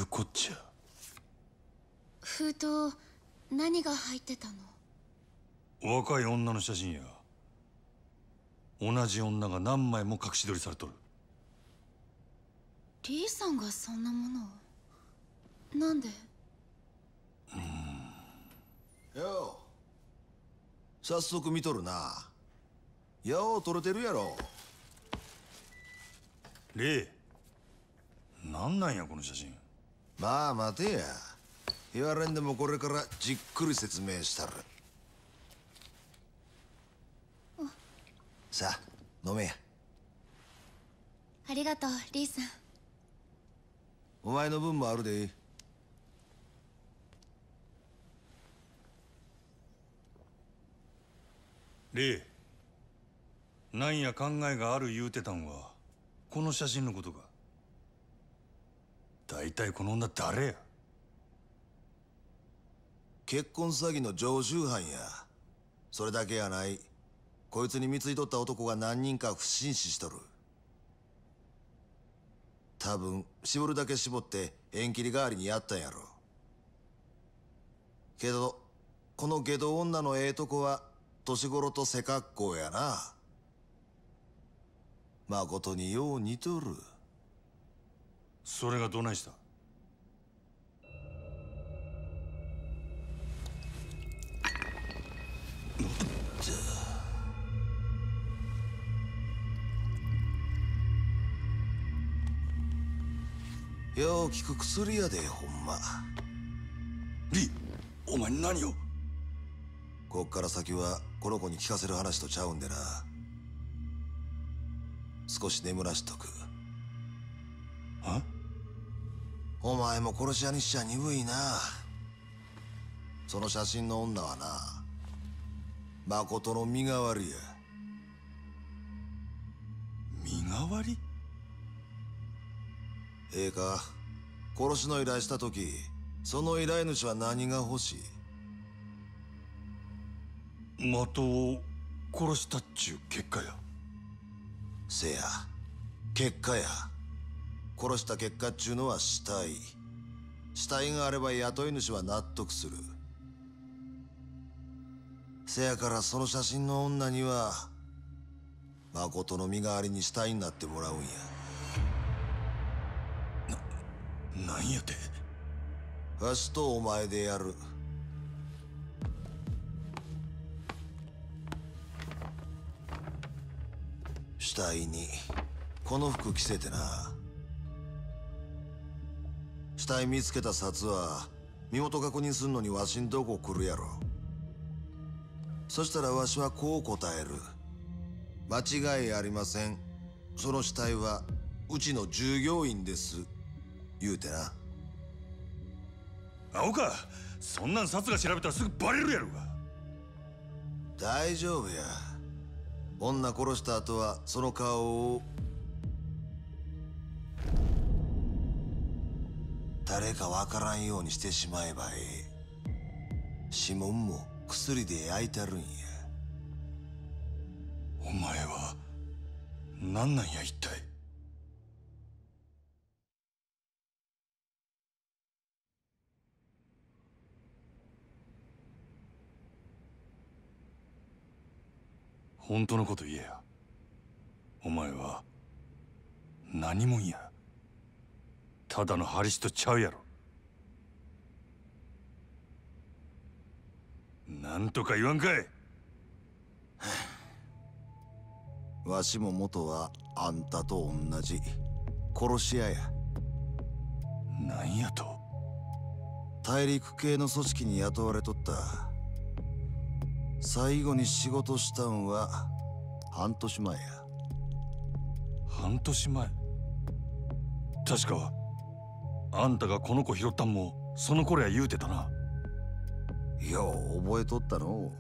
こっちゃ。 封筒何が入ってたの？ 若い女の写真や。同じ女が何枚も隠し撮りされとる。 リーさんがそんなものをなんで？ よう、早速見とるな。よう撮れてるやろ。 レイ、なんなんやこの写真。 まあ待てや、言われんでもこれからじっくり説明したる。さあ飲めや。 ありがとうリーさん。 お前の分もあるで。 レイ、なんや考えがある言うてたんはこの写真のことか。大体この女誰や。 結婚詐欺の常習犯や。それだけやない。こいつに貢いとった男が何人か不審死しとる。多分絞るだけ絞って縁切り代わりにやったんやろ。けどこの下道女のええとこは年頃と背格好やな。まことによう似とる。 それがどないした。 よう効く薬やで、ほんま。 リ、お前何を。 こっから先はこの子に聞かせる話とちゃうんでな。少し眠らしとく。 は？ お前も殺し屋にしちゃ鈍いな。その写真の女はな、誠の身代わりや。 身代わり？ ええか、殺しの依頼した時、その依頼主は何が欲しい？ 的を殺したっちゅう結果や。 せや、結果や。殺した結果っちゅうのは死体。死体があれば雇い主は納得する。せやからその写真の女には誠の身代わりに死体になってもらうんや。 なんやて。 わしとお前でやる。死体にこの服着せてな。死体見つけた札は身元確認すんのにわしんとこ来るやろ。そしたらわしはこう答える。間違いありません。その死体はうちの従業員です。言うてな。 青か、そんなん札が調べたらすぐバレるやろが。 大丈夫や。女殺した後はその顔を誰かわからんようにしてしまえばええ。指紋も薬で焼いてるんや。 お前は何なんや一体。本当のこと言えや。お前は何もんや。ただのハリスとちゃうやろ。なんとか言わんかい。 わしも元はあんたと同じ殺し屋や。 なんやと。 大陸系の組織に雇われとった。最後に仕事したんは半年前や。 半年前。確かあんたがこの子拾ったんもその頃や言うてたな。 よう覚えとったのう。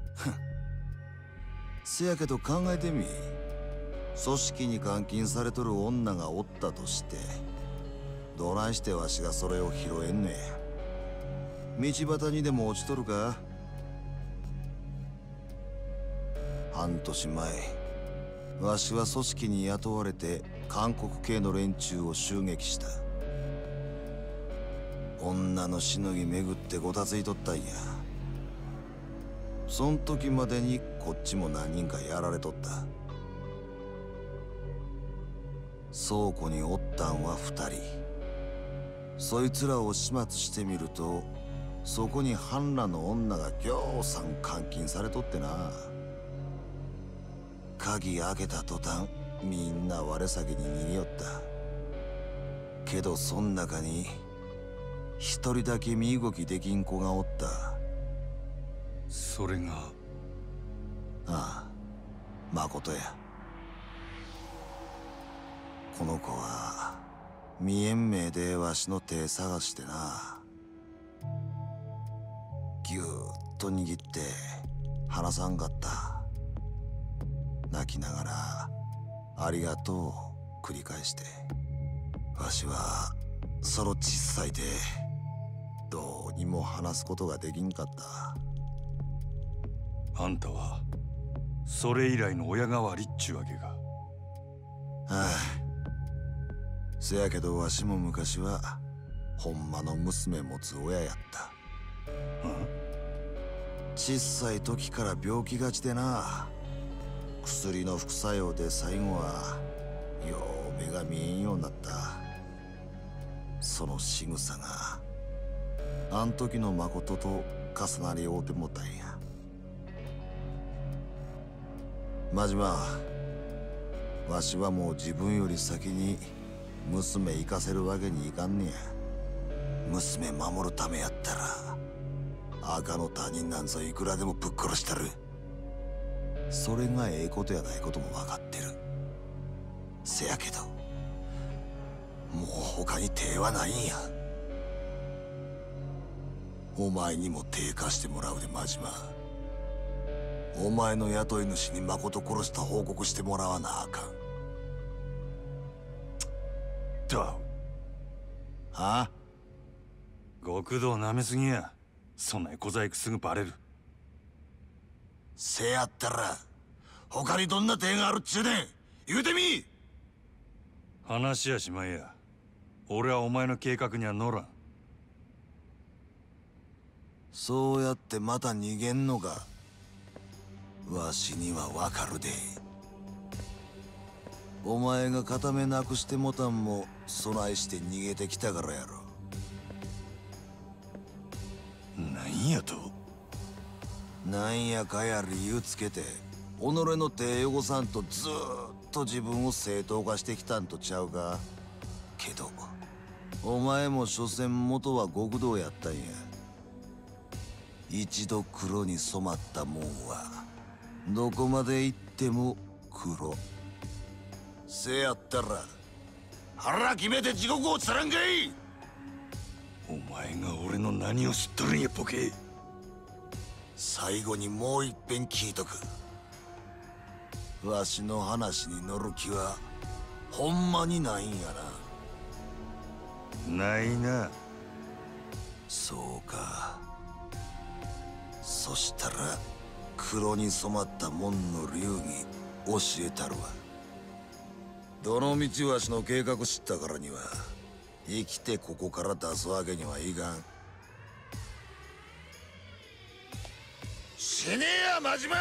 せやけど考えてみ。組織に監禁されとる女がおったとして、どないしてわしがそれを拾えんねん。道端にでも落ちとるか。半年前、わしは組織に雇われて韓国系の連中を襲撃した。 女のしのぎ巡ってごたついとったんや。そん時までにこっちも何人かやられとった。倉庫におったんは2人。そいつらを始末してみると、そこに半裸の女がぎょうさん監禁されとってな。鍵開けた途端みんな我先に逃げよった。けどそん中に一人だけ身動きできん子がおった。 それが。 ああ、誠や。この子は見えん目でわしの手探してな。ぎゅーっと握って離さんかった。泣きながらありがとうを繰り返して。わしはその小さい手どうにも離すことができんかった。 あんたはそれ以来の親代わりっちゅうわけか。 ああ、せやけどわしも昔はほんまの娘持つ親やった。小さい時から病気がちでな。薬の副作用で最後はよう目が見えんようになった。その仕草があん時の誠と重なり合うてもたんや。真島、わしはもう自分より先に娘行かせるわけにいかんねや。娘守るためやったら赤の他人なんぞいくらでもぶっ殺したる。それがええことやないことも分かってる。せやけどもう他に手はないんや。お前にも手貸してもらうで真島。お前の雇い主に誠殺した報告してもらわなあかん。 だ。 あ？ 極道なめすぎや。そんな小細工すぐバレる。 せやったら他にどんな手があるっちゅうねん。言うてみ。 話やしまいや。俺はお前の計画には乗らん。 そうやってまた逃げんのか。わしにはわかるで。お前が片目なくしてもたんも備えして逃げてきたからやろ。 なんやと。 なんやかや理由つけて己の手汚さんとずーっと自分を正当化してきたんとちゃうか。けどお前も所詮元は極道やったんや。一度黒に染まったもんはどこまで行っても黒。せやったら腹決めて地獄をつらんかい。 お前が俺の何を知っとるんやボケ。 最後にもう一遍聞いとく。わしの話に乗る気はほんまにないんやな。 ないな。 そうか。そしたら黒に染まった門の流儀教えたるわ。どの道わしの計画知ったからには生きてここから出すわけにはいかん。死ねや真島。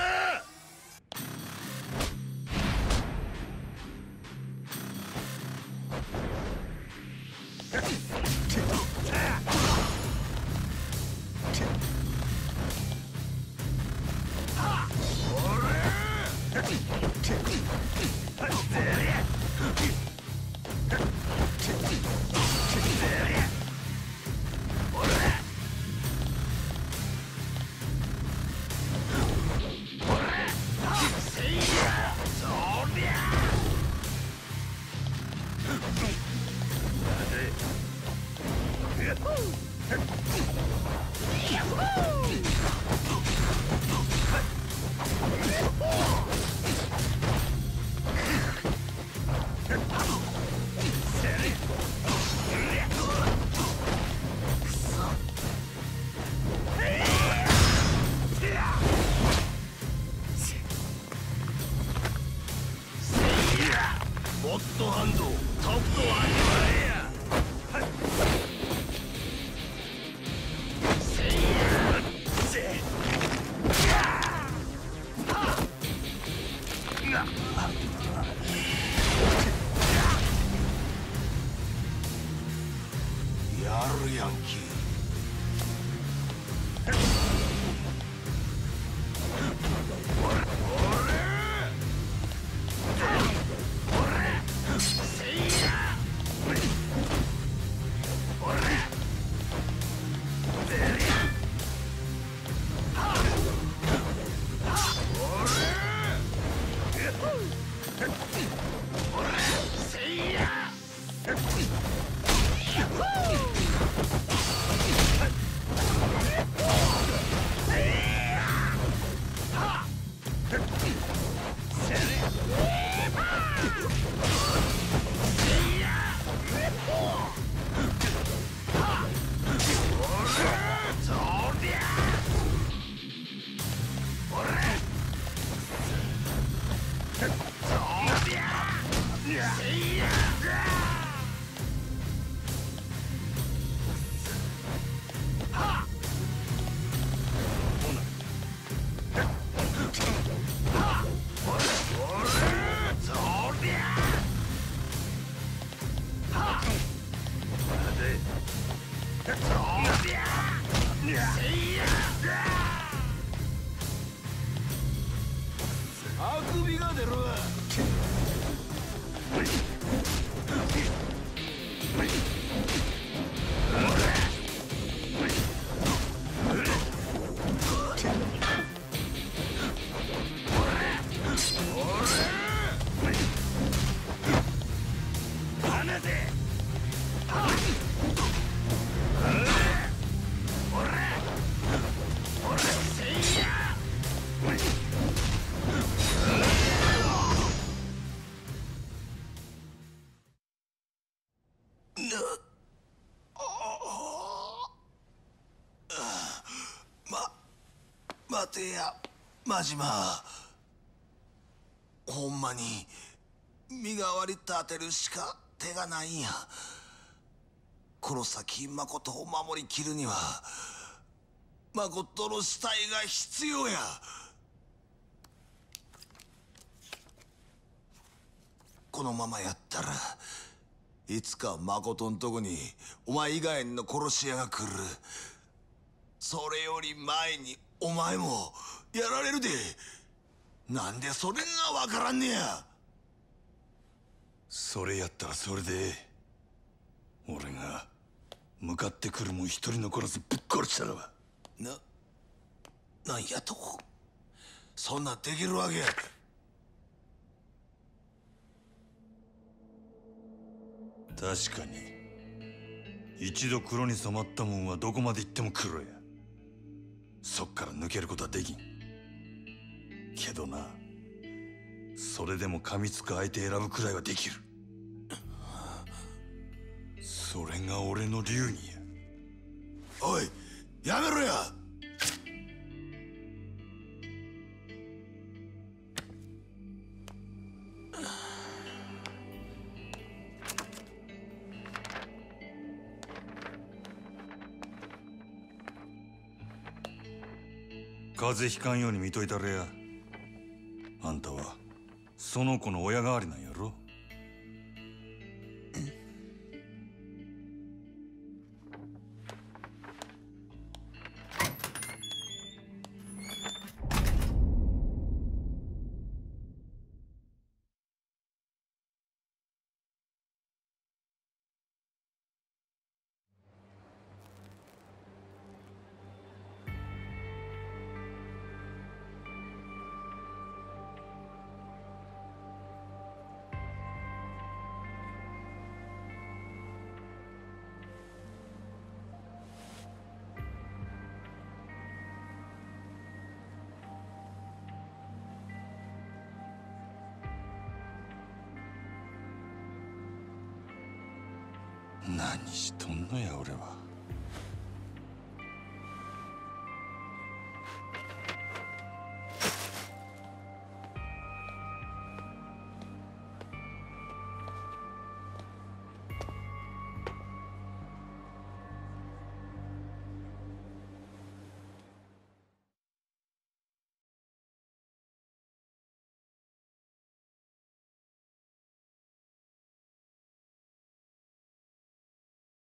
待てや真島。ほんまに身代わり立てるしか手がないんや。この先誠を守りきるには誠の死体が必要や。このままやったらいつか誠んとこにお前以外の殺し屋が来る。それより前にお前もやられるで。なんでそれがわからんねや。 それやったらそれでええ。俺が向かってくるもん一人残らずぶっ殺したらば。 なんやと。そんなんできるわけ。 確かに一度黒に染まったもんはどこまで行っても黒や。そっから抜けることはできんけどな、それでも噛みつく相手選ぶくらいはできる。それが俺の流儀や。 おいやめろや。 風邪ひかんように見といたれや。あんたはその子の親代わりなんやろ。何しとんのや俺は。